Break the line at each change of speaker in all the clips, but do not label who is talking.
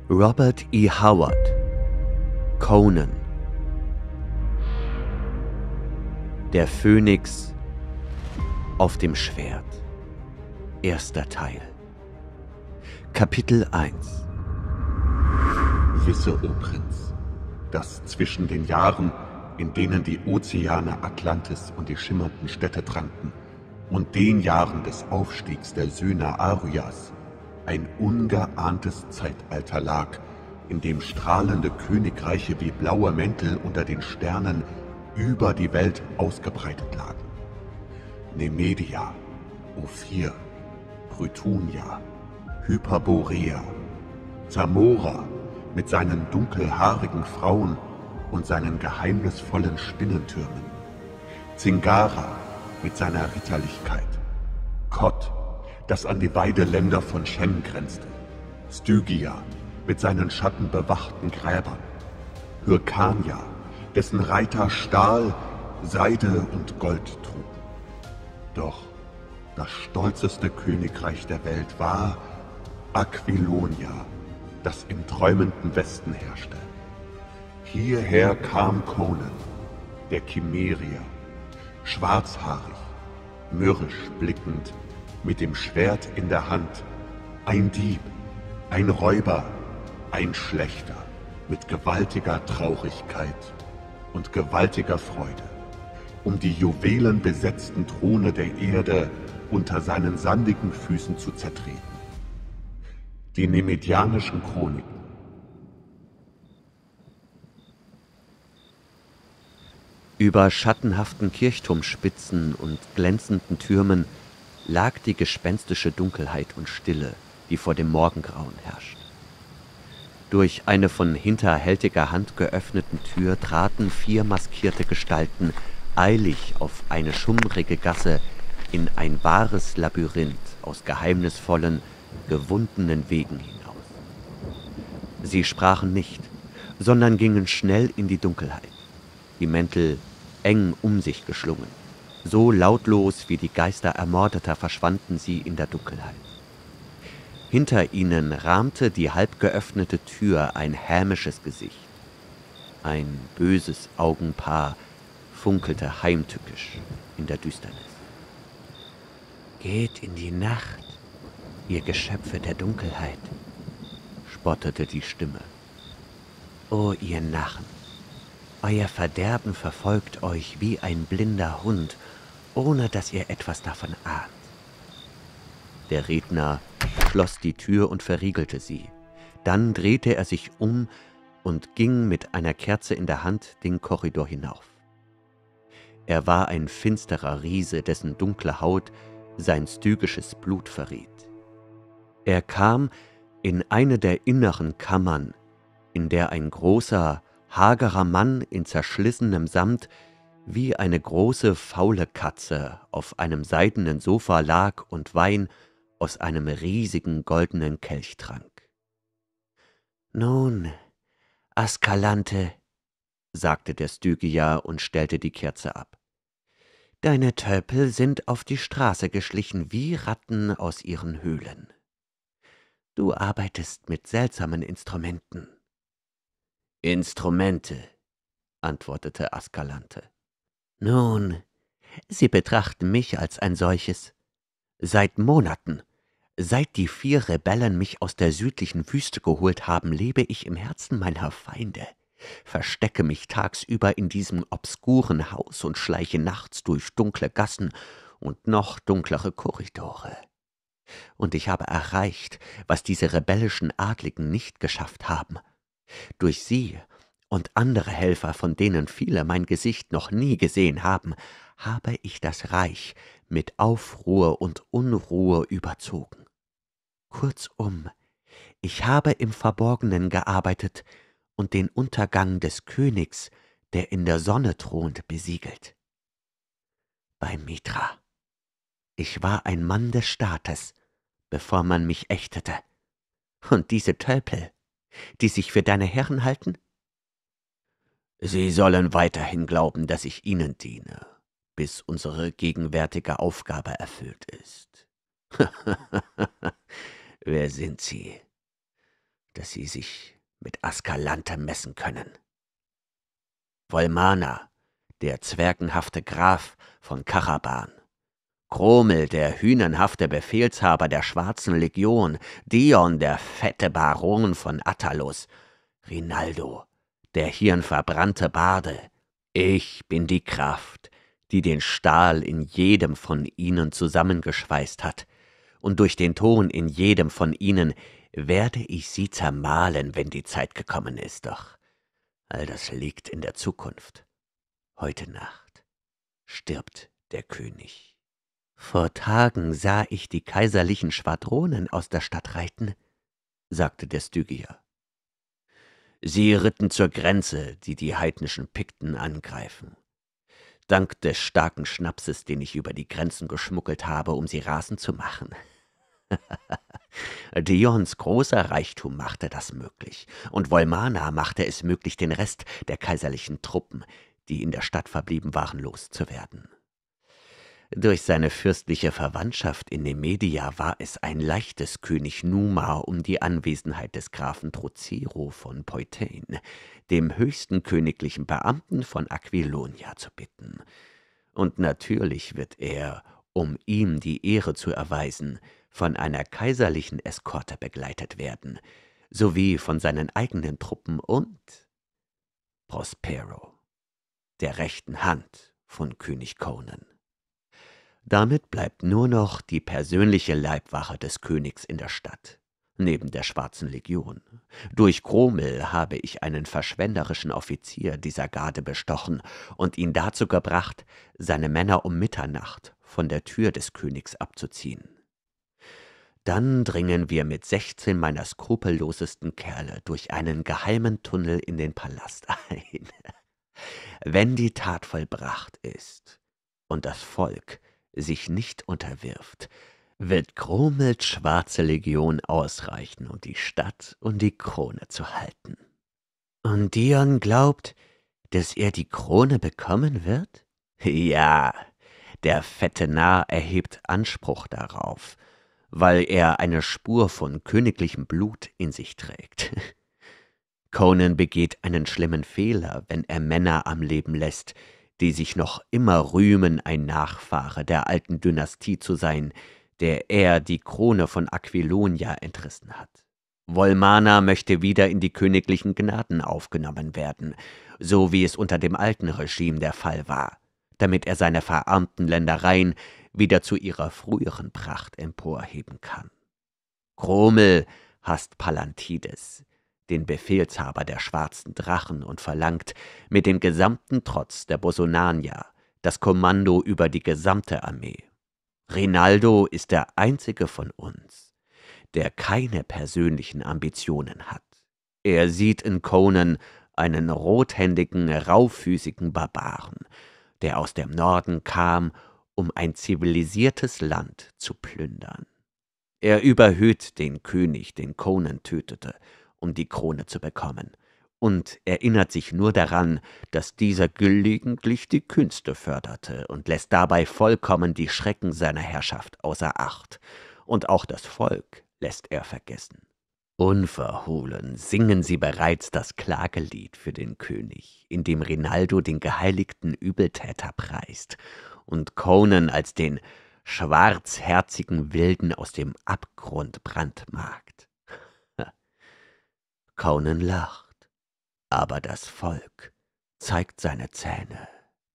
Robert E. Howard, Conan. Der Phönix auf dem Schwert. Erster Teil. Kapitel 1.
Wisse, o Prinz, dass zwischen den Jahren, in denen die Ozeane Atlantis und die schimmernden Städte tranken, und den Jahren des Aufstiegs der Söhne Aryas, ein ungeahntes Zeitalter lag, in dem strahlende Königreiche wie blaue Mäntel unter den Sternen über die Welt ausgebreitet lagen. Nemedia, Ophir, Prythunia, Hyperborea, Zamora mit seinen dunkelhaarigen Frauen und seinen geheimnisvollen Spinnentürmen, Zingara mit seiner Ritterlichkeit, Kod, das an die Weideländer von Shem grenzte, Stygia mit seinen schattenbewachten Gräbern, Hyrkania, dessen Reiter Stahl, Seide und Gold trugen. Doch das stolzeste Königreich der Welt war Aquilonia, das im träumenden Westen herrschte. Hierher kam Conan, der Chimärier, schwarzhaarig, mürrisch blickend, mit dem Schwert in der Hand, ein Dieb, ein Räuber, ein Schlächter, mit gewaltiger Traurigkeit und gewaltiger Freude, um die juwelenbesetzten Throne der Erde unter seinen sandigen Füßen zu zertreten. Die Nemedianischen Chroniken.
Über schattenhaften Kirchturmspitzen und glänzenden Türmen lag die gespenstische Dunkelheit und Stille, die vor dem Morgengrauen herrscht. Durch eine von hinterhältiger Hand geöffneten Tür traten 4 maskierte Gestalten eilig auf eine schummrige Gasse in ein wahres Labyrinth aus geheimnisvollen, gewundenen Wegen hinaus. Sie sprachen nicht, sondern gingen schnell in die Dunkelheit, die Mäntel eng um sich geschlungen. So lautlos wie die Geister Ermordeter verschwanden sie in der Dunkelheit. Hinter ihnen rahmte die halb geöffnete Tür ein hämisches Gesicht. Ein böses Augenpaar funkelte heimtückisch in der Düsternis. »Geht in die Nacht, ihr Geschöpfe der Dunkelheit«, spottete die Stimme. »O ihr Narren, euer Verderben verfolgt euch wie ein blinder Hund, ohne dass ihr etwas davon ahnt.« Der Redner schloss die Tür und verriegelte sie. Dann drehte er sich um und ging mit einer Kerze in der Hand den Korridor hinauf. Er war ein finsterer Riese, dessen dunkle Haut sein stygisches Blut verriet. Er kam in eine der inneren Kammern, in der ein großer, hagerer Mann in zerschlissenem Samt wie eine große, faule Katze auf einem seidenen Sofa lag und Wein aus einem riesigen goldenen Kelch trank. »Nun, Askalante«, sagte der Stygier und stellte die Kerze ab, »deine Tölpel sind auf die Straße geschlichen wie Ratten aus ihren Höhlen. Du arbeitest mit seltsamen Instrumenten.« »Instrumente«, antwortete Askalante. »Nun, sie betrachten mich als ein solches. Seit Monaten, seit die 4 Rebellen mich aus der südlichen Wüste geholt haben, lebe ich im Herzen meiner Feinde, verstecke mich tagsüber in diesem obskuren Haus und schleiche nachts durch dunkle Gassen und noch dunklere Korridore. Und ich habe erreicht, was diese rebellischen Adligen nicht geschafft haben. Durch sie und andere Helfer, von denen viele mein Gesicht noch nie gesehen haben, habe ich das Reich mit Aufruhr und Unruhe überzogen. Kurzum, ich habe im Verborgenen gearbeitet und den Untergang des Königs, der in der Sonne thront, besiegelt. Bei Mithra. Ich war ein Mann des Staates, bevor man mich ächtete. Und diese Tölpel, die sich für deine Herren halten? Sie sollen weiterhin glauben, dass ich ihnen diene, bis unsere gegenwärtige Aufgabe erfüllt ist. Wer sind Sie? dass sie sich mit Askalante messen können. Volmana, der zwergenhafte Graf von Karaban, Chromel, der hünenhafte Befehlshaber der Schwarzen Legion, Dion, der fette Baron von Attalos, Rinaldo, der hirnverbrannte Barde. Ich bin die Kraft, die den Stahl in jedem von ihnen zusammengeschweißt hat, und durch den Ton in jedem von ihnen werde ich sie zermahlen, wenn die Zeit gekommen ist, doch all das liegt in der Zukunft. Heute Nacht stirbt der König. »Vor Tagen sah ich die kaiserlichen Schwadronen aus der Stadt reiten«, sagte der Stygier. »Sie ritten zur Grenze, die die heidnischen Pikten angreifen. Dank des starken Schnapses, den ich über die Grenzen geschmuggelt habe, um sie rasend zu machen. Dions großer Reichtum machte das möglich, und Volmana machte es möglich, den Rest der kaiserlichen Truppen, die in der Stadt verblieben waren, loszuwerden. Durch seine fürstliche Verwandtschaft in Nemedia war es ein leichtes, König Numa um die Anwesenheit des Grafen Drocero von Poitain, dem höchsten königlichen Beamten von Aquilonia, zu bitten. Und natürlich wird er, um ihm die Ehre zu erweisen, von einer kaiserlichen Eskorte begleitet werden, sowie von seinen eigenen Truppen und Prospero, der rechten Hand von König Conan. Damit bleibt nur noch die persönliche Leibwache des Königs in der Stadt, neben der Schwarzen Legion. Durch Chromel habe ich einen verschwenderischen Offizier dieser Garde bestochen und ihn dazu gebracht, seine Männer um Mitternacht von der Tür des Königs abzuziehen. Dann dringen wir mit 16 meiner skrupellosesten Kerle durch einen geheimen Tunnel in den Palast ein. Wenn die Tat vollbracht ist und das Volk sich nicht unterwirft, wird Chromels Schwarze Legion ausreichen, um die Stadt und die Krone zu halten. Und Dion glaubt, dass er die Krone bekommen wird? Ja, der fette Narr erhebt Anspruch darauf, weil er eine Spur von königlichem Blut in sich trägt. Conan begeht einen schlimmen Fehler, wenn er Männer am Leben lässt, die sich noch immer rühmen, ein Nachfahre der alten Dynastie zu sein, der er die Krone von Aquilonia entrissen hat. Volmana möchte wieder in die königlichen Gnaden aufgenommen werden, so wie es unter dem alten Regime der Fall war, damit er seine verarmten Ländereien wieder zu ihrer früheren Pracht emporheben kann. Chromel hasst Palantides, den Befehlshaber der schwarzen Drachen, und verlangt mit dem gesamten Trotz der Bosonanier das Kommando über die gesamte Armee. Rinaldo ist der einzige von uns, der keine persönlichen Ambitionen hat. Er sieht in Conan einen rothändigen, raufüßigen Barbaren, der aus dem Norden kam, um ein zivilisiertes Land zu plündern. Er überhöht den König, den Conan tötete, um die Krone zu bekommen, und erinnert sich nur daran, dass dieser gelegentlich die Künste förderte und lässt dabei vollkommen die Schrecken seiner Herrschaft außer Acht, und auch das Volk lässt er vergessen. Unverhohlen singen sie bereits das Klagelied für den König, in dem Rinaldo den geheiligten Übeltäter preist und Conan als den schwarzherzigen Wilden aus dem Abgrund brandmarkt. Conan lacht, aber das Volk zeigt seine Zähne.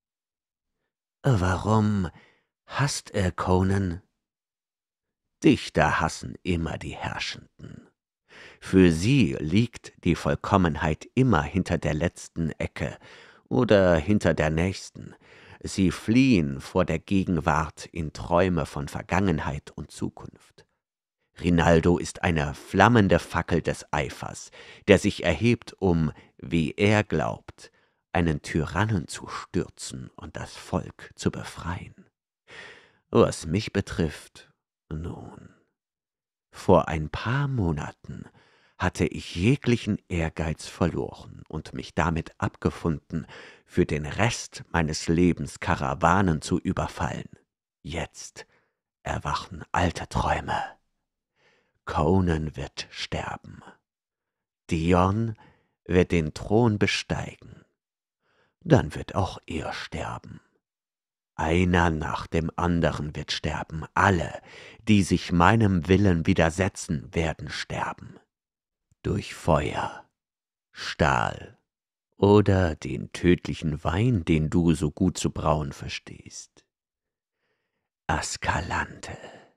Warum hasst er Conan? Dichter hassen immer die Herrschenden. Für sie liegt die Vollkommenheit immer hinter der letzten Ecke oder hinter der nächsten. Sie fliehen vor der Gegenwart in Träume von Vergangenheit und Zukunft. Rinaldo ist eine flammende Fackel des Eifers, der sich erhebt, um, wie er glaubt, einen Tyrannen zu stürzen und das Volk zu befreien. Was mich betrifft, nun, vor ein paar Monaten hatte ich jeglichen Ehrgeiz verloren und mich damit abgefunden, für den Rest meines Lebens Karawanen zu überfallen. Jetzt erwachen alte Träume. Conan wird sterben. Dion wird den Thron besteigen. Dann wird auch er sterben. Einer nach dem anderen wird sterben. Alle, die sich meinem Willen widersetzen, werden sterben. Durch Feuer, Stahl oder den tödlichen Wein, den du so gut zu brauen verstehst. Askalante,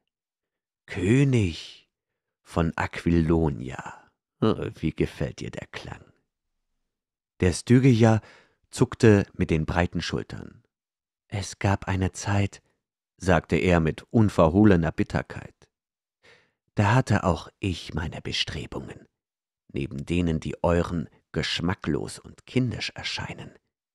König von Aquilonia. Wie gefällt dir der Klang? Der Stygier zuckte mit den breiten Schultern. Es gab eine Zeit, sagte er mit unverhohlener Bitterkeit. Da hatte auch ich meine Bestrebungen, neben denen die euren geschmacklos und kindisch erscheinen.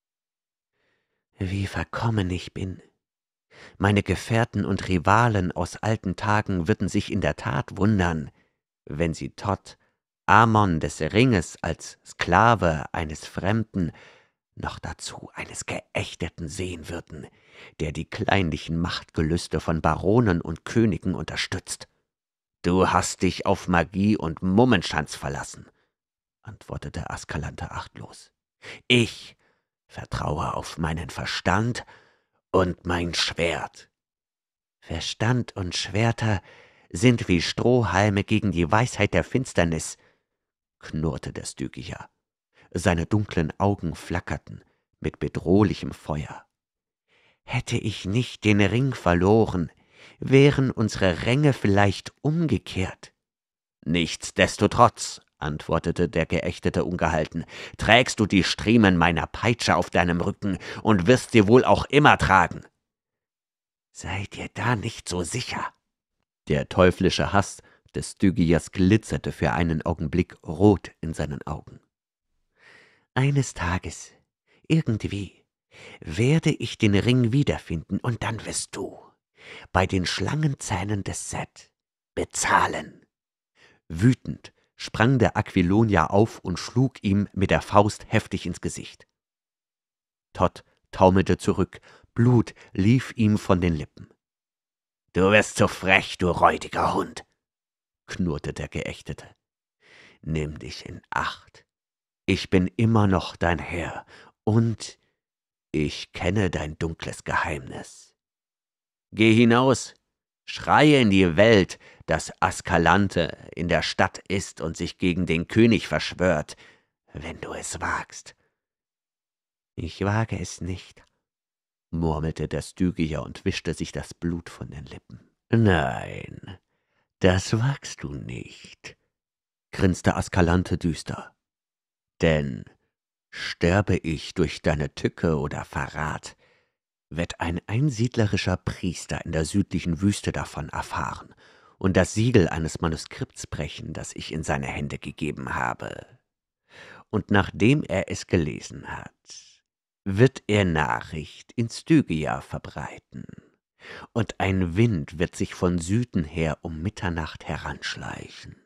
Wie verkommen ich bin. Meine Gefährten und Rivalen aus alten Tagen würden sich in der Tat wundern, wenn sie Thoth, Amon des Ringes, als Sklave eines Fremden, noch dazu eines Geächteten sehen würden, der die kleinlichen Machtgelüste von Baronen und Königen unterstützt. »Du hast dich auf Magie und Mummenschanz verlassen«, antwortete Askalante achtlos. »Ich vertraue auf meinen Verstand und mein Schwert.« »Verstand und Schwerter sind wie Strohhalme gegen die Weisheit der Finsternis«, knurrte der Stygier. Seine dunklen Augen flackerten mit bedrohlichem Feuer. »Hätte ich nicht den Ring verloren, wären unsere Ränge vielleicht umgekehrt.« »Nichtsdestotrotz«, antwortete der Geächtete ungehalten, »trägst du die Striemen meiner Peitsche auf deinem Rücken und wirst sie wohl auch immer tragen.« »Sei dir da nicht so sicher.« Der teuflische Hass des Stygiers glitzerte für einen Augenblick rot in seinen Augen. »Eines Tages, irgendwie, werde ich den Ring wiederfinden, und dann wirst du, bei den Schlangenzähnen des Set, bezahlen.« Wütend sprang der Aquilonier auf und schlug ihm mit der Faust heftig ins Gesicht. Thoth taumelte zurück, Blut lief ihm von den Lippen. »Du wirst zu frech, du räudiger Hund«, knurrte der Geächtete. »Nimm dich in Acht. Ich bin immer noch dein Herr, und ich kenne dein dunkles Geheimnis. Geh hinaus, schreie in die Welt, dass Askalante in der Stadt ist und sich gegen den König verschwört, wenn du es wagst.« »Ich wage es nicht«, murmelte der Stygier und wischte sich das Blut von den Lippen. »Nein, das wagst du nicht«, grinste Askalante düster. »Denn sterbe ich durch deine Tücke oder Verrat, wird ein einsiedlerischer Priester in der südlichen Wüste davon erfahren und das Siegel eines Manuskripts brechen, das ich in seine Hände gegeben habe. Und nachdem er es gelesen hat, wird er Nachricht in Stygia verbreiten, und ein Wind wird sich von Süden her um Mitternacht heranschleichen.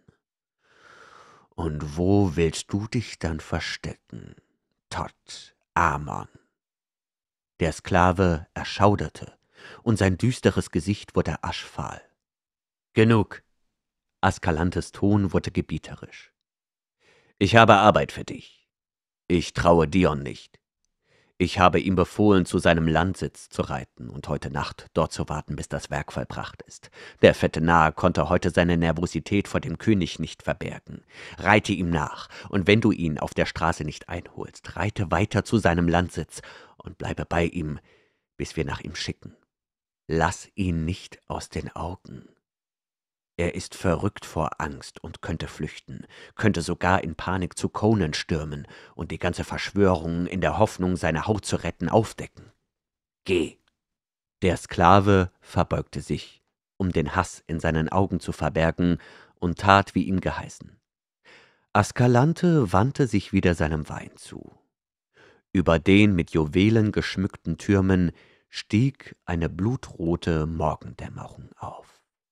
Und wo willst du dich dann verstecken, Thoth, Amon?« Der Sklave erschauderte, und sein düsteres Gesicht wurde aschfahl. »Genug«, Askalantes Ton wurde gebieterisch. »Ich habe Arbeit für dich. Ich traue Dion nicht. Ich habe ihm befohlen, zu seinem Landsitz zu reiten und heute Nacht dort zu warten, bis das Werk vollbracht ist. Der fette Narr konnte heute seine Nervosität vor dem König nicht verbergen. Reite ihm nach, und wenn du ihn auf der Straße nicht einholst, reite weiter zu seinem Landsitz und bleibe bei ihm, bis wir nach ihm schicken. Lass ihn nicht aus den Augen. Er ist verrückt vor Angst und könnte flüchten, könnte sogar in Panik zu Conan stürmen und die ganze Verschwörung in der Hoffnung, seine Haut zu retten, aufdecken. Geh!« Der Sklave verbeugte sich, um den Hass in seinen Augen zu verbergen, und tat, wie ihm geheißen. Askalante wandte sich wieder seinem Wein zu. Über den mit Juwelen geschmückten Türmen stieg eine blutrote Morgendämmerung auf.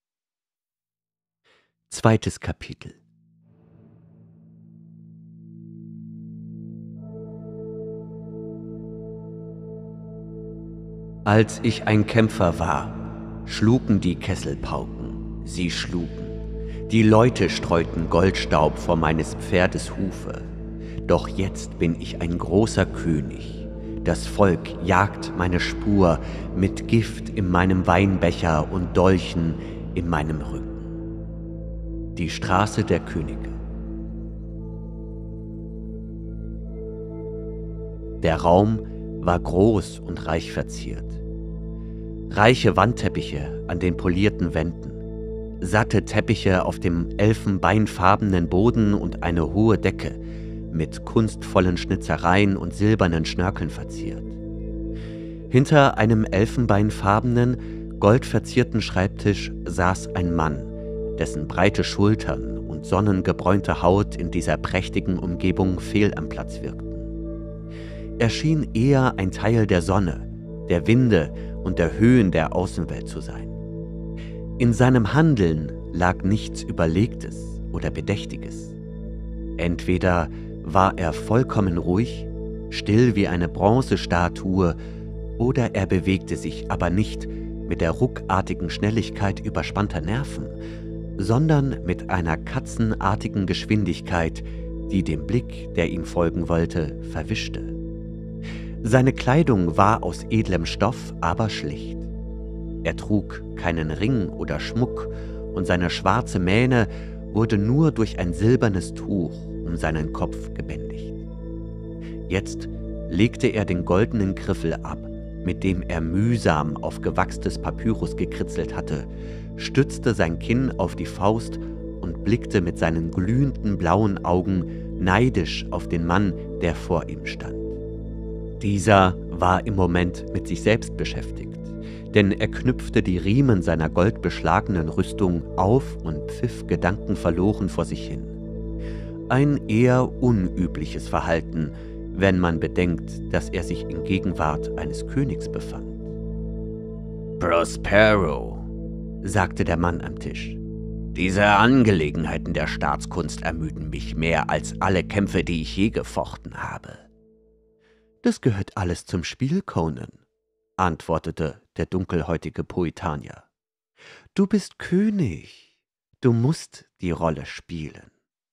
2. Kapitel. Als ich ein Kämpfer war, schlugen die Kesselpauken, sie schlugen. Die Leute streuten Goldstaub vor meines Pferdes Hufe. Doch jetzt bin ich ein großer König. Das Volk jagt meine Spur mit Gift in meinem Weinbecher und Dolchen in meinem Rücken. Die Straße der Könige. Der Raum war groß und reich verziert. Reiche Wandteppiche an den polierten Wänden, satte Teppiche auf dem elfenbeinfarbenen Boden und eine hohe Decke mit kunstvollen Schnitzereien und silbernen Schnörkeln verziert. Hinter einem elfenbeinfarbenen, goldverzierten Schreibtisch saß ein Mann, dessen breite Schultern und sonnengebräunte Haut in dieser prächtigen Umgebung fehl am Platz wirkten. Er schien eher ein Teil der Sonne, der Winde und der Höhen der Außenwelt zu sein. In seinem Handeln lag nichts Überlegtes oder Bedächtiges. Entweder war er vollkommen ruhig, still wie eine Bronzestatue, oder er bewegte sich aber nicht mit der ruckartigen Schnelligkeit überspannter Nerven, sondern mit einer katzenartigen Geschwindigkeit, die den Blick, der ihm folgen wollte, verwischte. Seine Kleidung war aus edlem Stoff, aber schlicht. Er trug keinen Ring oder Schmuck und seine schwarze Mähne wurde nur durch ein silbernes Tuch um seinen Kopf gebändigt. Jetzt legte er den goldenen Griffel ab, mit dem er mühsam auf gewachstes Papyrus gekritzelt hatte, stützte sein Kinn auf die Faust und blickte mit seinen glühenden blauen Augen neidisch auf den Mann, der vor ihm stand. Dieser war im Moment mit sich selbst beschäftigt, denn er knüpfte die Riemen seiner goldbeschlagenen Rüstung auf und pfiff gedankenverloren vor sich hin. Ein eher unübliches Verhalten, wenn man bedenkt, dass er sich in Gegenwart eines Königs befand. »Prospero«, sagte der Mann am Tisch, »diese Angelegenheiten der Staatskunst ermüden mich mehr als alle Kämpfe, die ich je gefochten habe.« »Das gehört alles zum Spiel, Conan«, antwortete der dunkelhäutige Puritanier. »Du bist König, du musst die Rolle spielen.«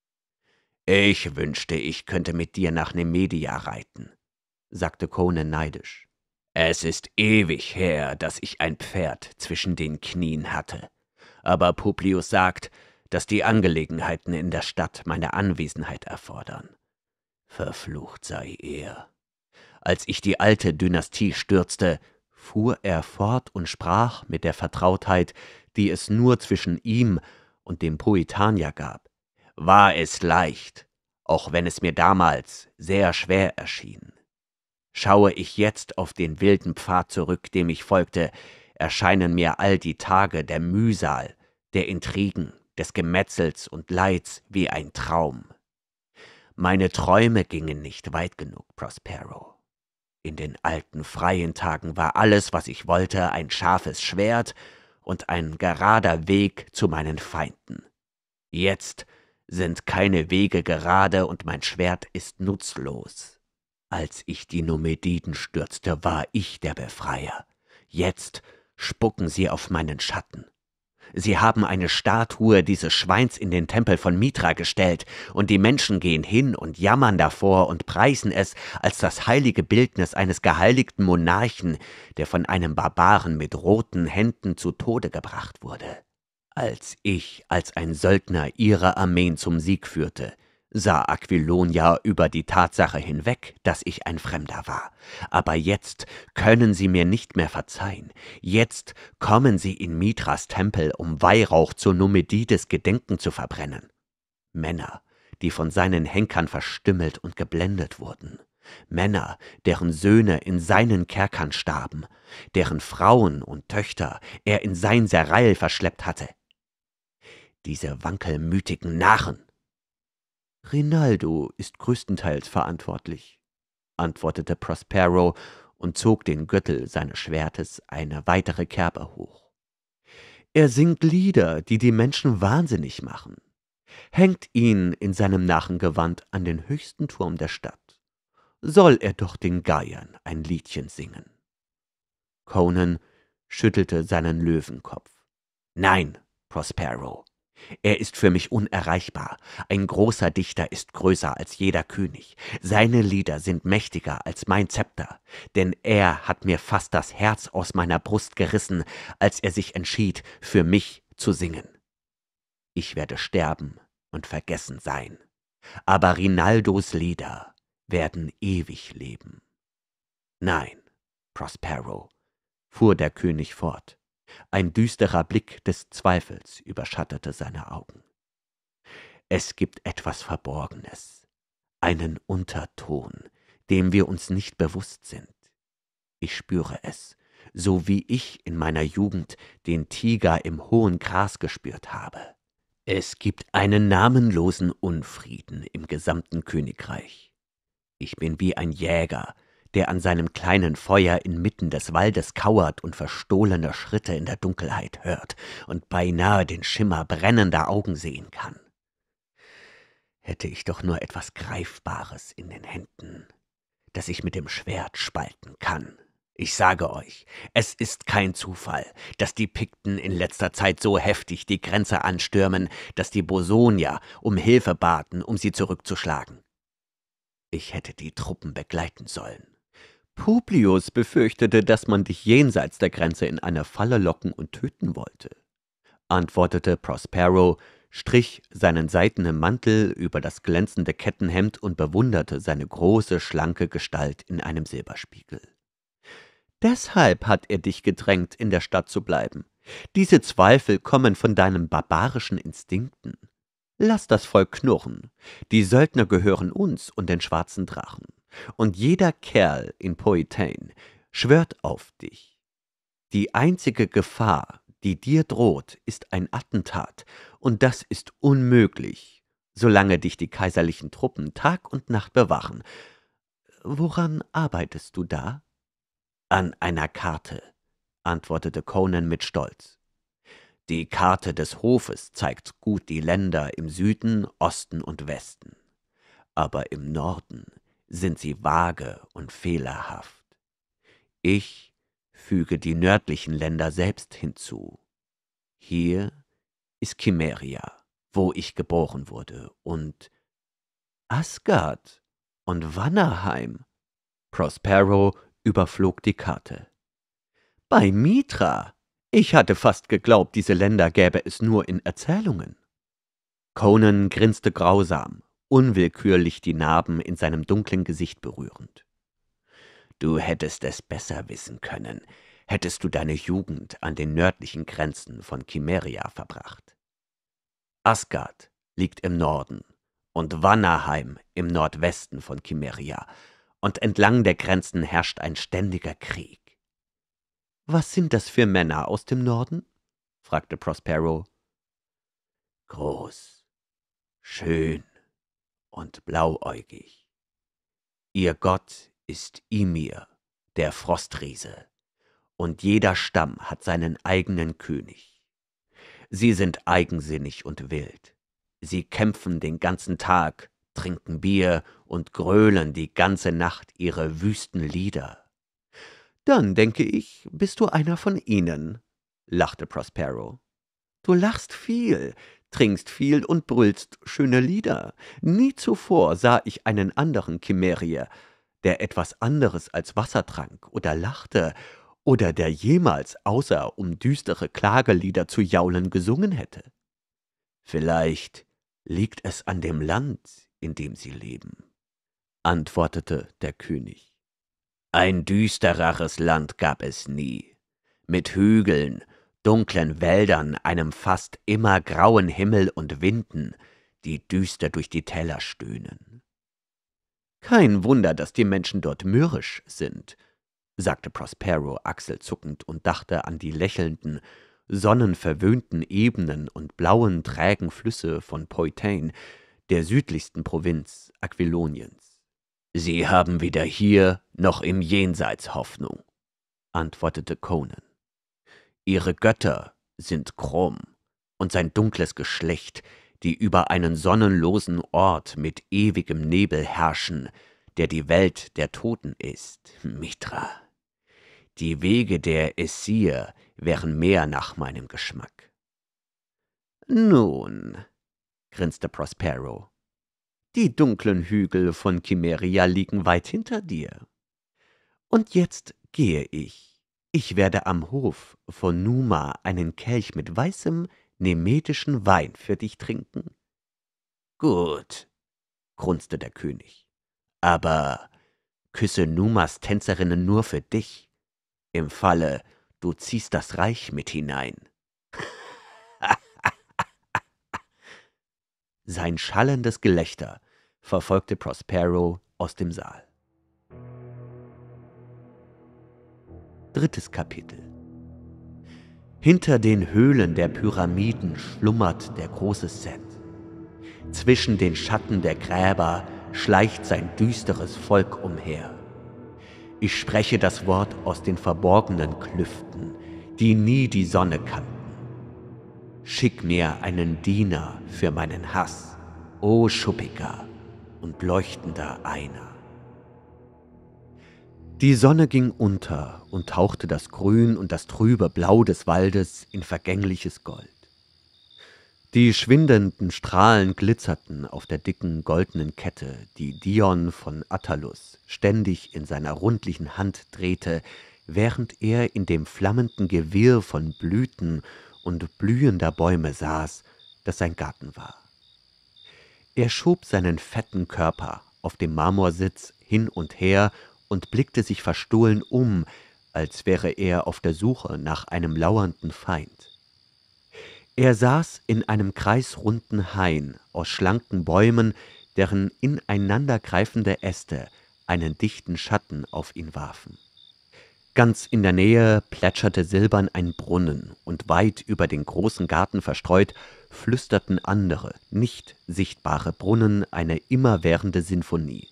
»Ich wünschte, ich könnte mit dir nach Nemedia reiten«, sagte Conan neidisch. »Es ist ewig her, dass ich ein Pferd zwischen den Knien hatte. Aber Publius sagt, dass die Angelegenheiten in der Stadt meine Anwesenheit erfordern. Verflucht sei er. Als ich die alte Dynastie stürzte, fuhr er fort und sprach mit der Vertrautheit, die es nur zwischen ihm und dem Puritanier gab, war es leicht, auch wenn es mir damals sehr schwer erschien. Schaue ich jetzt auf den wilden Pfad zurück, dem ich folgte, erscheinen mir all die Tage der Mühsal, der Intrigen, des Gemetzels und Leids wie ein Traum. Meine Träume gingen nicht weit genug, Prospero. In den alten freien Tagen war alles, was ich wollte, ein scharfes Schwert und ein gerader Weg zu meinen Feinden. Jetzt sind keine Wege gerade und mein Schwert ist nutzlos. Als ich die Numididen stürzte, war ich der Befreier. Jetzt spucken sie auf meinen Schatten. Sie haben eine Statue dieses Schweins in den Tempel von Mithra gestellt, und die Menschen gehen hin und jammern davor und preisen es als das heilige Bildnis eines geheiligten Monarchen, der von einem Barbaren mit roten Händen zu Tode gebracht wurde. Als ich als ein Söldner ihre Armeen zum Sieg führte, sah Aquilonia über die Tatsache hinweg, dass ich ein Fremder war. Aber jetzt können sie mir nicht mehr verzeihen. Jetzt kommen sie in Mithras Tempel, um Weihrauch zu Numidides Gedenken zu verbrennen. Männer, die von seinen Henkern verstümmelt und geblendet wurden. Männer, deren Söhne in seinen Kerkern starben, deren Frauen und Töchter er in sein Serail verschleppt hatte. Diese wankelmütigen Narren! »Rinaldo ist größtenteils verantwortlich«, antwortete Prospero und zog den Gürtel seines Schwertes eine weitere Kerbe hoch. »Er singt Lieder, die die Menschen wahnsinnig machen. Hängt ihn in seinem Narrengewand an den höchsten Turm der Stadt. Soll er doch den Geiern ein Liedchen singen.« Conan schüttelte seinen Löwenkopf. »Nein, Prospero, Er ist für mich unerreichbar. Ein großer Dichter ist größer als jeder König. Seine Lieder sind mächtiger als mein Zepter, denn er hat mir fast das Herz aus meiner Brust gerissen, als er sich entschied, für mich zu singen. Ich werde sterben und vergessen sein, aber Rinaldos Lieder werden ewig leben. Nein, Prospero, fuhr der König fort. Ein düsterer Blick des Zweifels überschattete seine Augen. Es gibt etwas Verborgenes, einen Unterton, dem wir uns nicht bewusst sind. Ich spüre es, so wie ich in meiner Jugend den Tiger im hohen Gras gespürt habe. Es gibt einen namenlosen Unfrieden im gesamten Königreich. Ich bin wie ein Jäger, der an seinem kleinen Feuer inmitten des Waldes kauert und verstohlene Schritte in der Dunkelheit hört und beinahe den Schimmer brennender Augen sehen kann. Hätte ich doch nur etwas Greifbares in den Händen, das ich mit dem Schwert spalten kann. Ich sage euch, es ist kein Zufall, dass die Pikten in letzter Zeit so heftig die Grenze anstürmen, dass die Bosonier um Hilfe baten, um sie zurückzuschlagen. Ich hätte die Truppen begleiten sollen. Publius befürchtete, dass man dich jenseits der Grenze in eine Falle locken und töten wollte, antwortete Prospero, strich seinen seidenen Mantel über das glänzende Kettenhemd und bewunderte seine große, schlanke Gestalt in einem Silberspiegel. Deshalb hat er dich gedrängt, in der Stadt zu bleiben. Diese Zweifel kommen von deinen barbarischen Instinkten. Lass das Volk knurren. Die Söldner gehören uns und den schwarzen Drachen. Und jeder Kerl in Poitain schwört auf dich. Die einzige Gefahr, die dir droht, ist ein Attentat, und das ist unmöglich, solange dich die kaiserlichen Truppen Tag und Nacht bewachen. Woran arbeitest du da? An einer Karte, antwortete Conan mit Stolz. Die Karte des Hofes zeigt gut die Länder im Süden, Osten und Westen. Aber im Norden sind sie vage und fehlerhaft. Ich füge die nördlichen Länder selbst hinzu. Hier ist Cimmeria, wo ich geboren wurde, und Asgard und Vanaheim. Prospero überflog die Karte. Bei Mithra! Ich hatte fast geglaubt, diese Länder gäbe es nur in Erzählungen. Conan grinste grausam, unwillkürlich die Narben in seinem dunklen Gesicht berührend. Du hättest es besser wissen können, hättest du deine Jugend an den nördlichen Grenzen von Cimmeria verbracht. Asgard liegt im Norden und Vanaheim im Nordwesten von Cimmeria, und entlang der Grenzen herrscht ein ständiger Krieg. »Was sind das für Männer aus dem Norden?« fragte Prospero. »Groß, schön und blauäugig. Ihr Gott ist Ymir, der Frostriese, und jeder Stamm hat seinen eigenen König. Sie sind eigensinnig und wild. Sie kämpfen den ganzen Tag, trinken Bier und grölen die ganze Nacht ihre wüsten Lieder. »Dann, denke ich, bist du einer von ihnen«, lachte Prospero. »Du lachst viel, trinkst viel und brüllst schöne Lieder. Nie zuvor sah ich einen anderen Cimmerier, der etwas anderes als Wasser trank oder lachte oder der jemals außer um düstere Klagelieder zu jaulen gesungen hätte. Vielleicht liegt es an dem Land, in dem sie leben«, antwortete der König. »Ein düstereres Land gab es nie, mit Hügeln, dunklen Wäldern, einem fast immer grauen Himmel und Winden, die düster durch die Täler stöhnen.« »Kein Wunder, dass die Menschen dort mürrisch sind«, sagte Prospero achselzuckend und dachte an die lächelnden, sonnenverwöhnten Ebenen und blauen, trägen Flüsse von Poitain, der südlichsten Provinz Aquiloniens. »Sie haben weder hier noch im Jenseits Hoffnung«, antwortete Conan. »Ihre Götter sind krumm, und sein dunkles Geschlecht, die über einen sonnenlosen Ort mit ewigem Nebel herrschen, der die Welt der Toten ist, Mithra. Die Wege der Essir wären mehr nach meinem Geschmack.« »Nun«, grinste Prospero, »die dunklen Hügel von Cimmeria liegen weit hinter dir. Und jetzt gehe ich. Ich werde am Hof von Numa einen Kelch mit weißem nemedischen Wein für dich trinken.« »Gut«, grunzte der König, »aber küsse Numas Tänzerinnen nur für dich, im Falle, du ziehst das Reich mit hinein.« Sein schallendes Gelächter verfolgte Prospero aus dem Saal. 3. Kapitel. Hinter den Höhlen der Pyramiden schlummert der große Set. Zwischen den Schatten der Gräber schleicht sein düsteres Volk umher. Ich spreche das Wort aus den verborgenen Klüften, die nie die Sonne kannten. Schick mir einen Diener für meinen Hass, o schuppiger und leuchtender Einer. Die Sonne ging unter und tauchte das Grün und das trübe Blau des Waldes in vergängliches Gold. Die schwindenden Strahlen glitzerten auf der dicken goldenen Kette, die Dion von Attalus ständig in seiner rundlichen Hand drehte, während er in dem flammenden Gewirr von Blüten und blühender Bäume saß, das sein Garten war. Er schob seinen fetten Körper auf dem Marmorsitz hin und her und blickte sich verstohlen um, als wäre er auf der Suche nach einem lauernden Feind. Er saß in einem kreisrunden Hain aus schlanken Bäumen, deren ineinandergreifende Äste einen dichten Schatten auf ihn warfen. Ganz in der Nähe plätscherte silbern ein Brunnen, und weit über den großen Garten verstreut flüsterten andere, nicht sichtbare Brunnen eine immerwährende Sinfonie.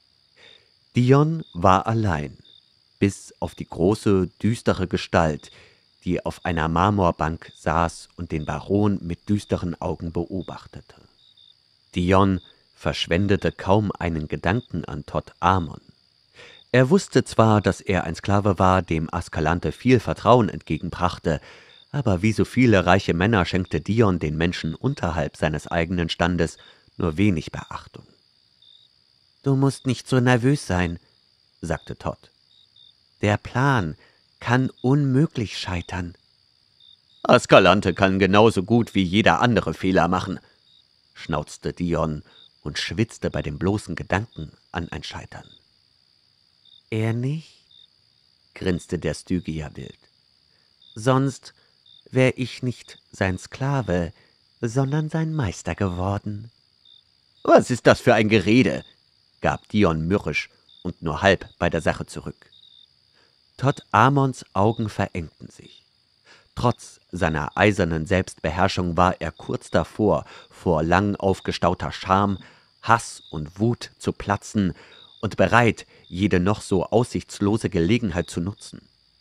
Dion war allein, bis auf die große, düstere Gestalt, die auf einer Marmorbank saß und den Baron mit düsteren Augen beobachtete. Dion verschwendete kaum einen Gedanken an Tod Amon. Er wusste zwar, dass er ein Sklave war, dem Askalante viel Vertrauen entgegenbrachte, aber wie so viele reiche Männer schenkte Dion den Menschen unterhalb seines eigenen Standes nur wenig Beachtung. »Du musst nicht so nervös sein«, sagte Todd. »Der Plan kann unmöglich scheitern.« »Askalante kann genauso gut wie jeder andere Fehler machen«, schnauzte Dion und schwitzte bei dem bloßen Gedanken an ein Scheitern. »Er nicht?«, grinste der Stygier wild. »Sonst wär ich nicht sein Sklave, sondern sein Meister geworden.« »Was ist das für ein Gerede?«, gab Dion mürrisch und nur halb bei der Sache zurück. Tod Amons Augen verengten sich. Trotz seiner eisernen Selbstbeherrschung war er kurz davor, vor lang aufgestauter Scham, Hass und Wut zu platzen und bereit, jede noch so aussichtslose Gelegenheit zu nutzen.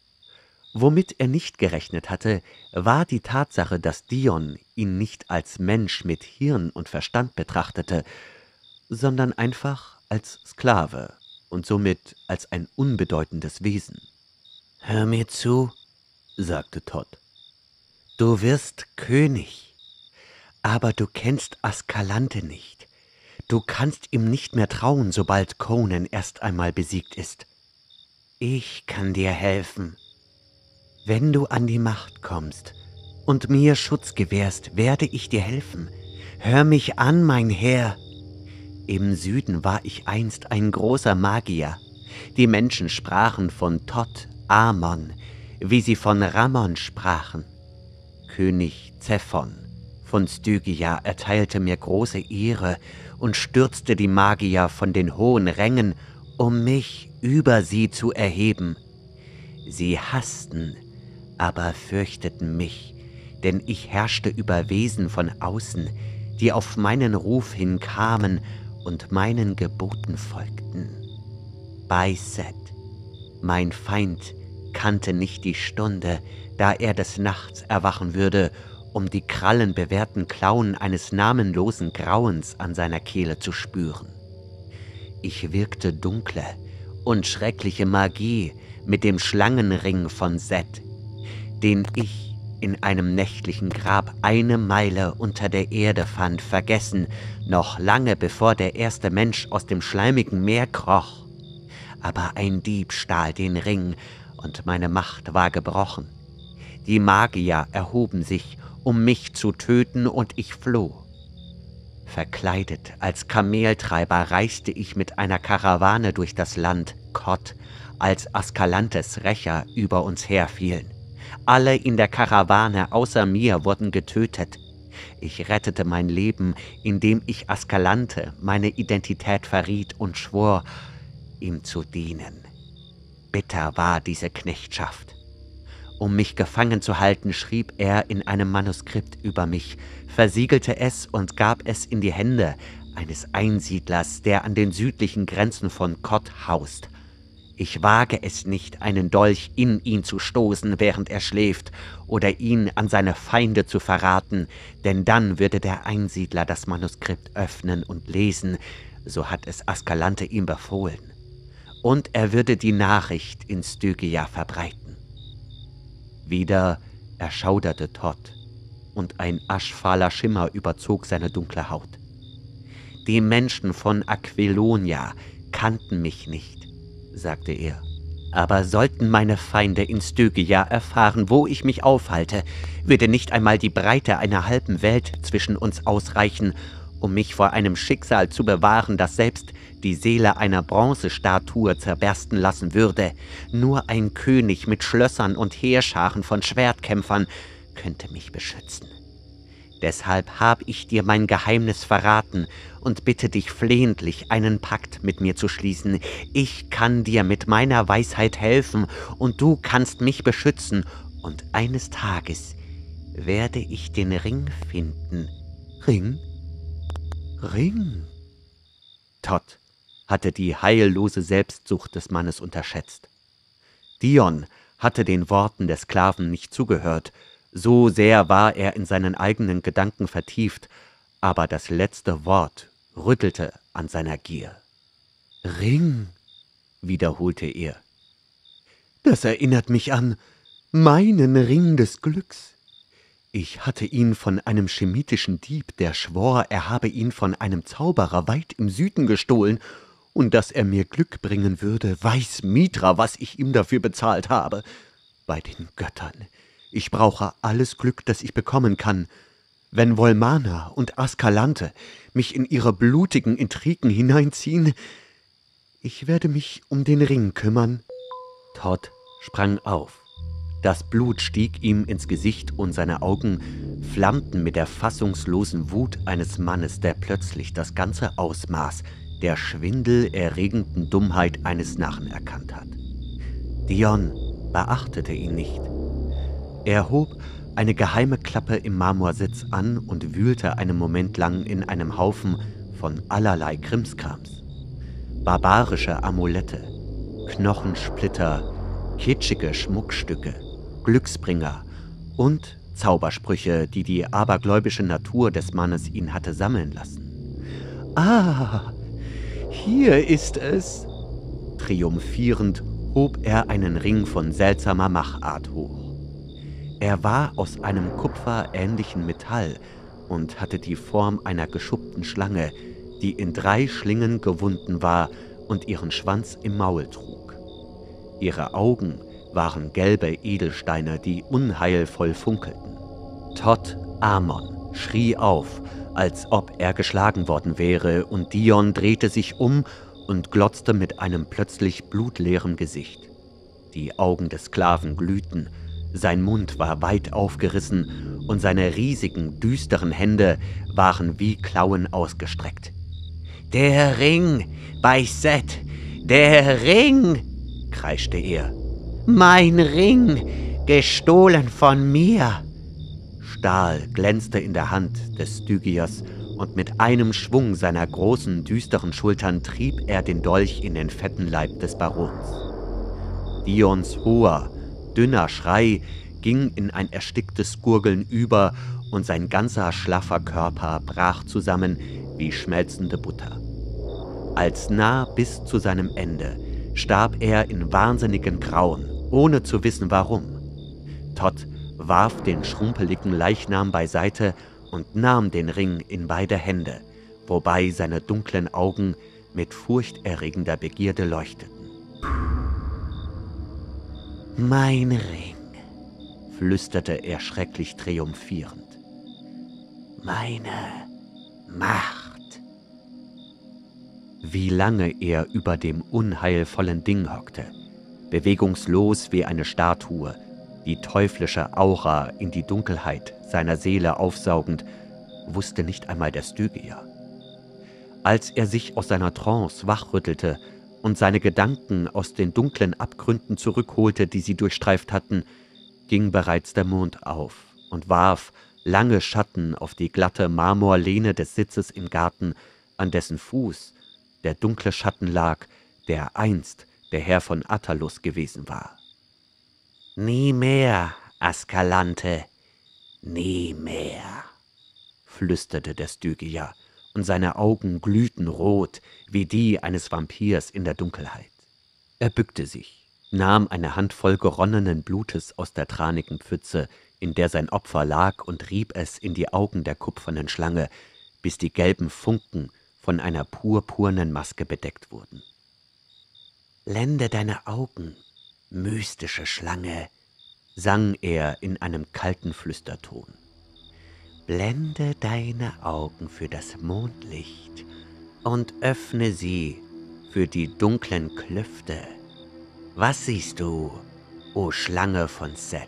Womit er nicht gerechnet hatte, war die Tatsache, dass Dion ihn nicht als Mensch mit Hirn und Verstand betrachtete, sondern einfach als Sklave und somit als ein unbedeutendes Wesen. »Hör mir zu«, sagte Todd. »Du wirst König, aber du kennst Askalante nicht. Du kannst ihm nicht mehr trauen, sobald Conan erst einmal besiegt ist. Ich kann dir helfen. Wenn du an die Macht kommst und mir Schutz gewährst, werde ich dir helfen. Hör mich an, mein Herr. Im Süden war ich einst ein großer Magier. Die Menschen sprachen von Tod Amon, wie sie von Ramon sprachen. König Zephon von Stygia erteilte mir große Ehre und stürzte die Magier von den hohen Rängen, um mich über sie zu erheben. Sie hassten, aber fürchteten mich, denn ich herrschte über Wesen von außen, die auf meinen Ruf hin kamen und meinen Geboten folgten. Bei Set, mein Feind, kannte nicht die Stunde, da er des Nachts erwachen würde, um die krallenbewehrten Klauen eines namenlosen Grauens an seiner Kehle zu spüren. Ich wirkte dunkle und schreckliche Magie mit dem Schlangenring von Set, den ich in einem nächtlichen Grab 1 Meile unter der Erde fand, vergessen, noch lange bevor der erste Mensch aus dem schleimigen Meer kroch. Aber ein Dieb stahl den Ring, und meine Macht war gebrochen. Die Magier erhoben sich, um mich zu töten, und ich floh. Verkleidet als Kameltreiber reiste ich mit einer Karawane durch das Land Kod, als Askalantes Rächer über uns herfielen. Alle in der Karawane außer mir wurden getötet. Ich rettete mein Leben, indem ich Askalante meine Identität verriet und schwor, ihm zu dienen. Bitter war diese Knechtschaft. Um mich gefangen zu halten, schrieb er in einem Manuskript über mich, versiegelte es und gab es in die Hände eines Einsiedlers, der an den südlichen Grenzen von Kod haust. Ich wage es nicht, einen Dolch in ihn zu stoßen, während er schläft, oder ihn an seine Feinde zu verraten, denn dann würde der Einsiedler das Manuskript öffnen und lesen, so hat es Askalante ihm befohlen. Und er würde die Nachricht in Stygia verbreiten. Wieder erschauderte Todd, und ein aschfahler Schimmer überzog seine dunkle Haut. Die Menschen von Aquilonia kannten mich nicht, sagte er. Aber sollten meine Feinde in Stygia erfahren, wo ich mich aufhalte, würde nicht einmal die Breite einer halben Welt zwischen uns ausreichen, um mich vor einem Schicksal zu bewahren, das selbst die Seele einer Bronzestatue zerbersten lassen würde. Nur ein König mit Schlössern und Heerscharen von Schwertkämpfern könnte mich beschützen. Deshalb habe ich dir mein Geheimnis verraten und bitte dich flehentlich, einen Pakt mit mir zu schließen. Ich kann dir mit meiner Weisheit helfen und du kannst mich beschützen, und eines Tages werde ich den Ring finden. Ring? Ring? Todd hatte die heillose Selbstsucht des Mannes unterschätzt. Dion hatte den Worten der Sklaven nicht zugehört, so sehr war er in seinen eigenen Gedanken vertieft, aber das letzte Wort rüttelte an seiner Gier. »Ring«, wiederholte er. »Das erinnert mich an meinen Ring des Glücks. Ich hatte ihn von einem schemitischen Dieb, der schwor, er habe ihn von einem Zauberer weit im Süden gestohlen, und dass er mir Glück bringen würde, weiß Mitra, was ich ihm dafür bezahlt habe. Bei den Göttern, ich brauche alles Glück, das ich bekommen kann. Wenn Volmana und Askalante mich in ihre blutigen Intrigen hineinziehen, ich werde mich um den Ring kümmern.« Todd sprang auf. Das Blut stieg ihm ins Gesicht und seine Augen flammten mit der fassungslosen Wut eines Mannes, der plötzlich das ganze Ausmaß der schwindelerregenden Dummheit eines Narren erkannt hat. Dion beachtete ihn nicht. Er hob eine geheime Klappe im Marmorsitz an und wühlte einen Moment lang in einem Haufen von allerlei Krimskrams. Barbarische Amulette, Knochensplitter, kitschige Schmuckstücke, Glücksbringer und Zaubersprüche, die die abergläubische Natur des Mannes ihn hatte sammeln lassen. »Ah, hier ist es!« Triumphierend hob er einen Ring von seltsamer Machart hoch. Er war aus einem kupferähnlichen Metall und hatte die Form einer geschuppten Schlange, die in 3 Schlingen gewunden war und ihren Schwanz im Maul trug. Ihre Augen waren gelbe Edelsteine, die unheilvoll funkelten. Todd Amon schrie auf, als ob er geschlagen worden wäre, und Dion drehte sich um und glotzte mit einem plötzlich blutleeren Gesicht. Die Augen des Sklaven glühten, sein Mund war weit aufgerissen und seine riesigen, düsteren Hände waren wie Klauen ausgestreckt. »Der Ring, bei Set, der Ring«, kreischte er. »Mein Ring, gestohlen von mir!« Stahl glänzte in der Hand des Stygiers, und mit einem Schwung seiner großen, düsteren Schultern trieb er den Dolch in den fetten Leib des Barons. Dions hoher, dünner Schrei ging in ein ersticktes Gurgeln über, und sein ganzer schlaffer Körper brach zusammen wie schmelzende Butter. Als nah bis zu seinem Ende starb er in wahnsinnigem Grauen, ohne zu wissen warum. Todd warf den schrumpeligen Leichnam beiseite und nahm den Ring in beide Hände, wobei seine dunklen Augen mit furchterregender Begierde leuchteten. »Mein Ring«, flüsterte er schrecklich triumphierend. »Meine Macht.« Wie lange er über dem unheilvollen Ding hockte, bewegungslos wie eine Statue, die teuflische Aura in die Dunkelheit seiner Seele aufsaugend, wusste nicht einmal der Stygier. Als er sich aus seiner Trance wachrüttelte und seine Gedanken aus den dunklen Abgründen zurückholte, die sie durchstreift hatten, ging bereits der Mond auf und warf lange Schatten auf die glatte Marmorlehne des Sitzes im Garten, an dessen Fuß der dunkle Schatten lag, der einst der Herr von Attalus gewesen war. »Nie mehr, Askalante, nie mehr«, flüsterte der Stygier, und seine Augen glühten rot wie die eines Vampirs in der Dunkelheit. Er bückte sich, nahm eine Handvoll geronnenen Blutes aus der tranigen Pfütze, in der sein Opfer lag, und rieb es in die Augen der kupfernen Schlange, bis die gelben Funken von einer purpurnen Maske bedeckt wurden. »Blende deine Augen, mystische Schlange«, sang er in einem kalten Flüsterton. »Blende deine Augen für das Mondlicht und öffne sie für die dunklen Klüfte. Was siehst du, o Schlange von Set?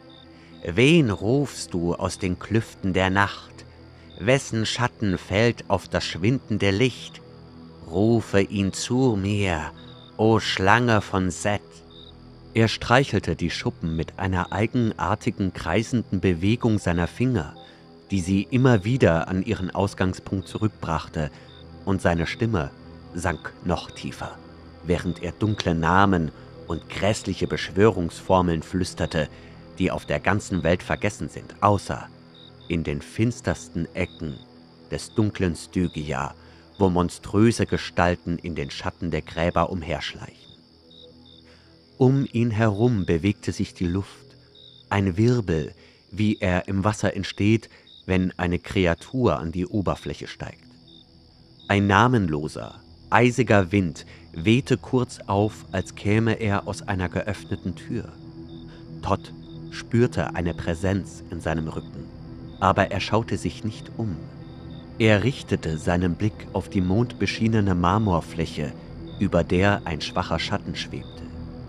Wen rufst du aus den Klüften der Nacht? Wessen Schatten fällt auf das schwindende Licht? Rufe ihn zu mir, o Schlange von Set.« Er streichelte die Schuppen mit einer eigenartigen, kreisenden Bewegung seiner Finger, die sie immer wieder an ihren Ausgangspunkt zurückbrachte, und seine Stimme sank noch tiefer, während er dunkle Namen und grässliche Beschwörungsformeln flüsterte, die auf der ganzen Welt vergessen sind, außer in den finstersten Ecken des dunklen Stygia, wo monströse Gestalten in den Schatten der Gräber umherschleichen. Um ihn herum bewegte sich die Luft, ein Wirbel, wie er im Wasser entsteht, wenn eine Kreatur an die Oberfläche steigt. Ein namenloser, eisiger Wind wehte kurz auf, als käme er aus einer geöffneten Tür. Todd spürte eine Präsenz in seinem Rücken, aber er schaute sich nicht um. Er richtete seinen Blick auf die mondbeschienene Marmorfläche, über der ein schwacher Schatten schwebte.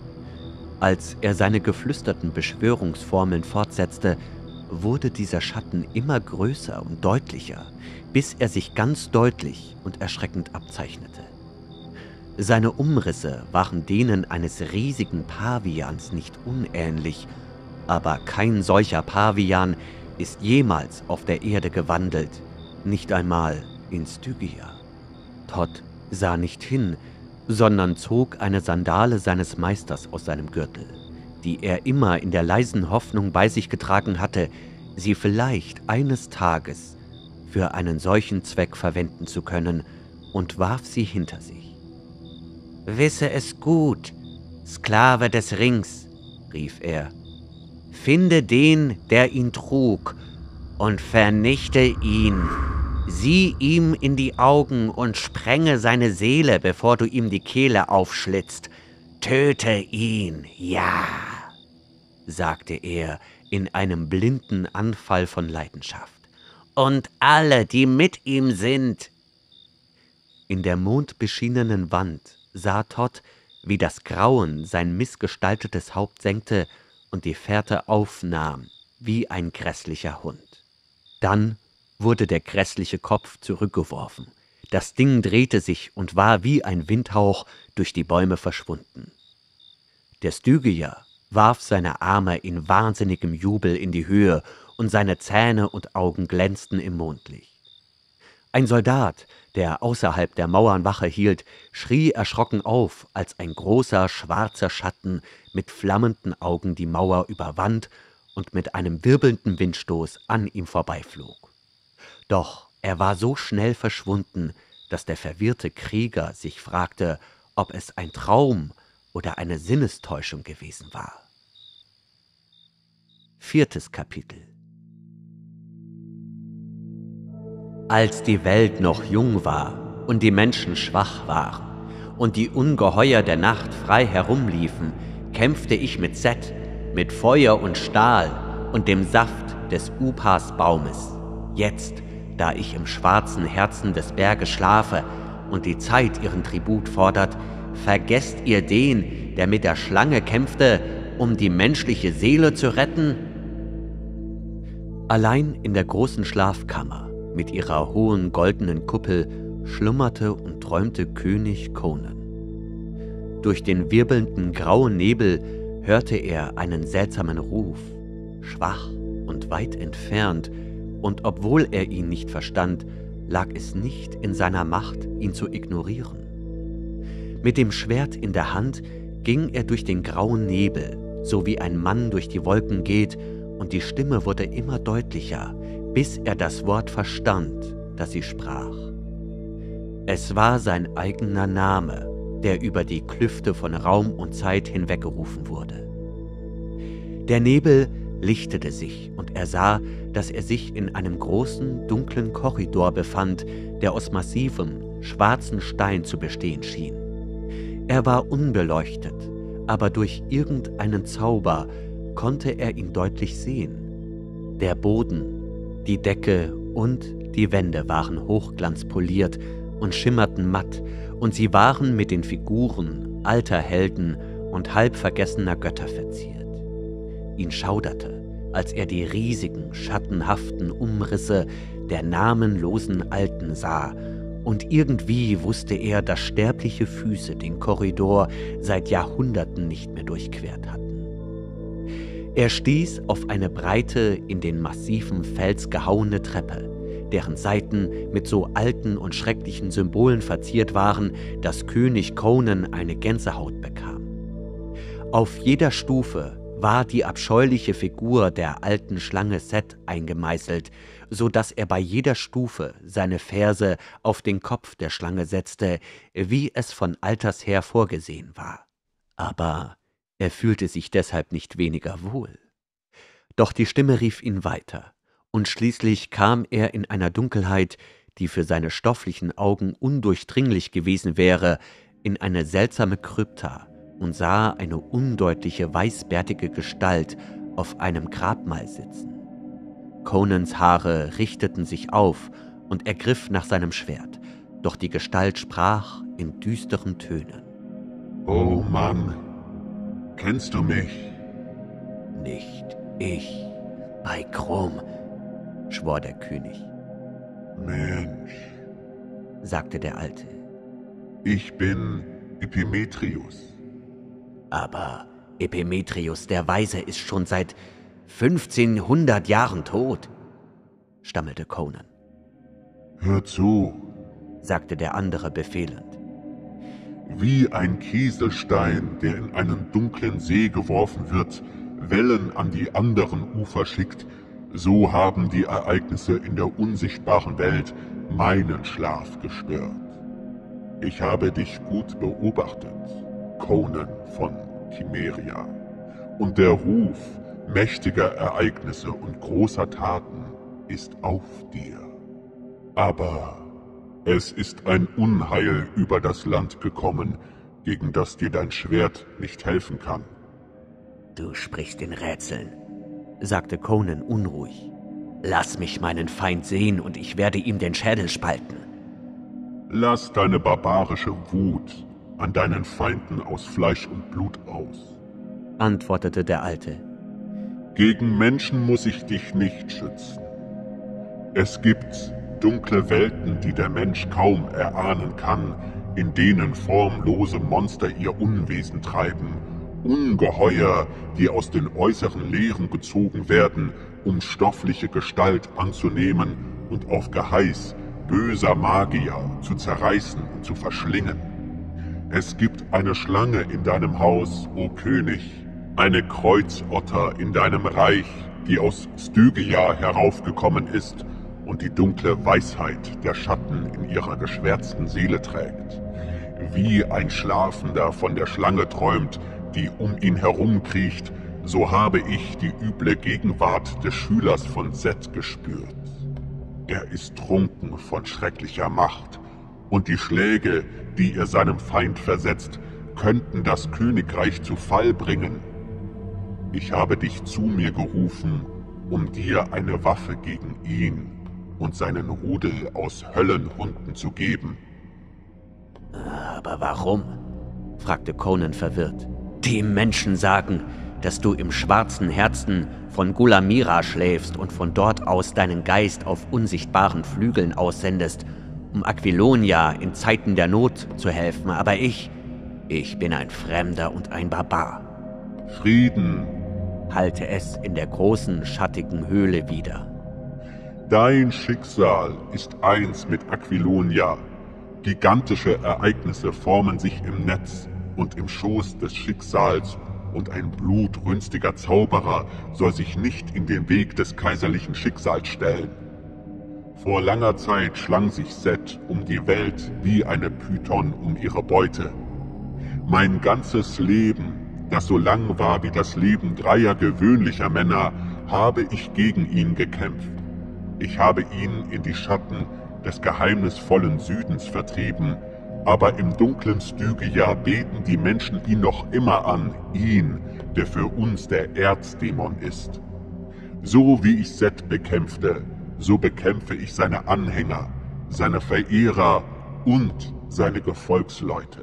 Als er seine geflüsterten Beschwörungsformeln fortsetzte, wurde dieser Schatten immer größer und deutlicher, bis er sich ganz deutlich und erschreckend abzeichnete. Seine Umrisse waren denen eines riesigen Pavians nicht unähnlich, aber kein solcher Pavian ist jemals auf der Erde gewandelt, nicht einmal in Stygia. Todd sah nicht hin, sondern zog eine Sandale seines Meisters aus seinem Gürtel, die er immer in der leisen Hoffnung bei sich getragen hatte, sie vielleicht eines Tages für einen solchen Zweck verwenden zu können, und warf sie hinter sich. »Wisse es gut, Sklave des Rings«, rief er, »finde den, der ihn trug, und vernichte ihn. Sieh ihm in die Augen und sprenge seine Seele, bevor du ihm die Kehle aufschlitzt. Töte ihn, ja«, sagte er in einem blinden Anfall von Leidenschaft. »Und alle, die mit ihm sind.« In der mondbeschienenen Wand sah Todd, wie das Grauen sein missgestaltetes Haupt senkte und die Fährte aufnahm, wie ein grässlicher Hund. Dann wurde der grässliche Kopf zurückgeworfen. Das Ding drehte sich und war wie ein Windhauch durch die Bäume verschwunden. Der Stygier warf seine Arme in wahnsinnigem Jubel in die Höhe, und seine Zähne und Augen glänzten im Mondlicht. Ein Soldat, der außerhalb der Mauern Wache hielt, schrie erschrocken auf, als ein großer, schwarzer Schatten mit flammenden Augen die Mauer überwand und mit einem wirbelnden Windstoß an ihm vorbeiflog. Doch er war so schnell verschwunden, dass der verwirrte Krieger sich fragte, ob es ein Traum oder eine Sinnestäuschung gewesen war. 4. Kapitel. Als die Welt noch jung war und die Menschen schwach waren und die Ungeheuer der Nacht frei herumliefen, kämpfte ich mit Set, mit Feuer und Stahl und dem Saft des Upas-Baumes. Jetzt, da ich im schwarzen Herzen des Berges schlafe und die Zeit ihren Tribut fordert, vergesst ihr den, der mit der Schlange kämpfte, um die menschliche Seele zu retten? Allein in der großen Schlafkammer mit ihrer hohen goldenen Kuppel schlummerte und träumte König Conan. Durch den wirbelnden grauen Nebel hörte er einen seltsamen Ruf, schwach und weit entfernt, und obwohl er ihn nicht verstand, lag es nicht in seiner Macht, ihn zu ignorieren. Mit dem Schwert in der Hand ging er durch den grauen Nebel, so wie ein Mann durch die Wolken geht, und die Stimme wurde immer deutlicher, bis er das Wort verstand, das sie sprach. Es war sein eigener Name, der über die Klüfte von Raum und Zeit hinweggerufen wurde. Der Nebel lichtete sich, und er sah, dass er sich in einem großen, dunklen Korridor befand, der aus massivem, schwarzen Stein zu bestehen schien. Er war unbeleuchtet, aber durch irgendeinen Zauber konnte er ihn deutlich sehen. Der Boden, die Decke und die Wände waren hochglanzpoliert und schimmerten matt, und sie waren mit den Figuren alter Helden und halb vergessener Götter verziert. Ihn schauderte, als er die riesigen, schattenhaften Umrisse der namenlosen Alten sah, und irgendwie wusste er, dass sterbliche Füße den Korridor seit Jahrhunderten nicht mehr durchquert hatten. Er stieß auf eine breite, in den massiven Fels gehauene Treppe, deren Seiten mit so alten und schrecklichen Symbolen verziert waren, dass König Conan eine Gänsehaut bekam. Auf jeder Stufe war die abscheuliche Figur der alten Schlange Set eingemeißelt, so dass er bei jeder Stufe seine Ferse auf den Kopf der Schlange setzte, wie es von alters her vorgesehen war. Aber er fühlte sich deshalb nicht weniger wohl. Doch die Stimme rief ihn weiter, und schließlich kam er in einer Dunkelheit, die für seine stofflichen Augen undurchdringlich gewesen wäre, in eine seltsame Krypta und sah eine undeutliche, weißbärtige Gestalt auf einem Grabmal sitzen. Conans Haare richteten sich auf, und er griff nach seinem Schwert, doch die Gestalt sprach in düsteren Tönen.
»Oh Mann, kennst du mich?«
»Nicht ich, bei Krumm«, schwor der König.
»Mensch«,
sagte der Alte.
»Ich bin Epimetheus.«
»Aber Epimetheus der Weise ist schon seit 1500 Jahren tot«, stammelte Conan.
»Hör zu«,
sagte der andere befehlend.
»Wie ein Kieselstein, der in einen dunklen See geworfen wird, Wellen an die anderen Ufer schickt, so haben die Ereignisse in der unsichtbaren Welt meinen Schlaf gestört. Ich habe dich gut beobachtet, Conan von Cimmeria, und der Ruf mächtiger Ereignisse und großer Taten ist auf dir. Aber es ist ein Unheil über das Land gekommen, gegen das dir dein Schwert nicht helfen kann.«
»Du sprichst in Rätseln«, sagte Conan unruhig. »Lass mich meinen Feind sehen, und ich werde ihm den Schädel spalten.«
»Lass deine barbarische Wut an deinen Feinden aus Fleisch und Blut aus«,
antwortete der Alte.
»Gegen Menschen muss ich dich nicht schützen. Es gibt dunkle Welten, die der Mensch kaum erahnen kann, in denen formlose Monster ihr Unwesen treiben, Ungeheuer, die aus den äußeren Leeren gezogen werden, um stoffliche Gestalt anzunehmen und auf Geheiß böser Magier zu zerreißen und zu verschlingen. Es gibt eine Schlange in deinem Haus, o König, eine Kreuzotter in deinem Reich, die aus Stygia heraufgekommen ist und die dunkle Weisheit der Schatten in ihrer geschwärzten Seele trägt. Wie ein Schlafender von der Schlange träumt, die um ihn herumkriecht, so habe ich die üble Gegenwart des Schülers von Set gespürt. Er ist trunken von schrecklicher Macht, und die Schläge, die er seinem Feind versetzt, könnten das Königreich zu Fall bringen. Ich habe dich zu mir gerufen, um dir eine Waffe gegen ihn und seinen Rudel aus Höllenhunden zu geben.
Aber warum? Fragte Conan verwirrt. Die Menschen sagen, dass du im schwarzen Herzen von Gulamira schläfst und von dort aus deinen Geist auf unsichtbaren Flügeln aussendest, um Aquilonia in Zeiten der Not zu helfen. Aber ich bin ein Fremder und ein Barbar.
Frieden,
Hallte es in der großen, schattigen Höhle wieder.
dein Schicksal ist eins mit Aquilonia. Gigantische Ereignisse formen sich im Netz und im Schoß des Schicksals, und ein blutrünstiger Zauberer soll sich nicht in den Weg des kaiserlichen Schicksals stellen. Vor langer Zeit schlang sich Set um die Welt wie eine Python um ihre Beute. Mein ganzes Leben, das so lang war wie das Leben 3 gewöhnlicher Männer, habe ich gegen ihn gekämpft. Ich habe ihn in die Schatten des geheimnisvollen Südens vertrieben, aber im dunklen Stygia beten die Menschen ihn noch immer an, ihn, der für uns der Erzdämon ist. So wie ich Set bekämpfte, so bekämpfe ich seine Anhänger, seine Verehrer und seine Gefolgsleute.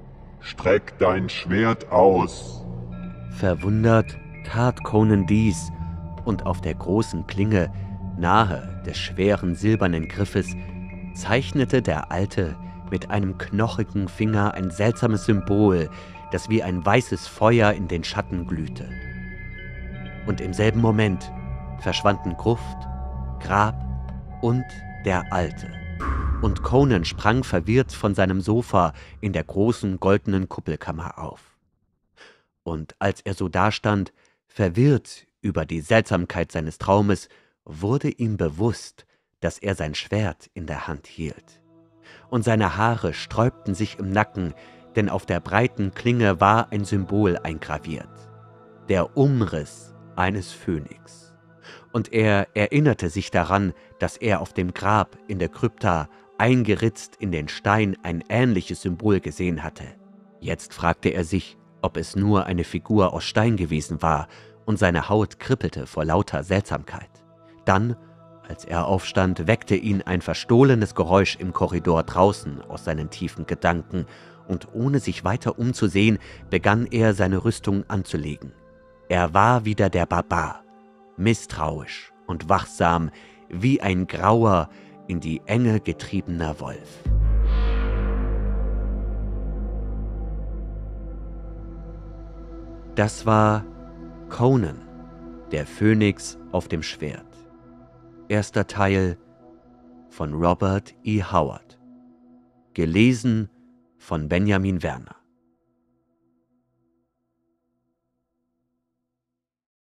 Streck dein Schwert aus.
Verwundert tat Conan dies, und auf der großen Klinge, nahe des schweren silbernen Griffes, zeichnete der Alte mit einem knochigen Finger ein seltsames Symbol, das wie ein weißes Feuer in den Schatten glühte. Und im selben Moment verschwanden Gruft, Grab und der Alte. Und Conan sprang verwirrt von seinem Sofa in der großen goldenen Kuppelkammer auf. Und als er so dastand, verwirrt über die Seltsamkeit seines Traumes, wurde ihm bewusst, dass er sein Schwert in der Hand hielt. Und seine Haare sträubten sich im Nacken, denn auf der breiten Klinge war ein Symbol eingraviert: der Umriss eines Phönix. Und er erinnerte sich daran, dass er auf dem Grab in der Krypta eingeritzt in den Stein ein ähnliches Symbol gesehen hatte. Jetzt fragte er sich, ob es nur eine Figur aus Stein gewesen war, und seine Haut kribbelte vor lauter Seltsamkeit. Dann, als er aufstand, weckte ihn ein verstohlenes Geräusch im Korridor draußen aus seinen tiefen Gedanken, und ohne sich weiter umzusehen, begann er seine Rüstung anzulegen. Er war wieder der Barbar, misstrauisch und wachsam, wie ein grauer, in die Enge getriebener Wolf. Das war Conan, der Phönix auf dem Schwert. Erster Teil von Robert E. Howard. Gelesen von Benjamin Werner.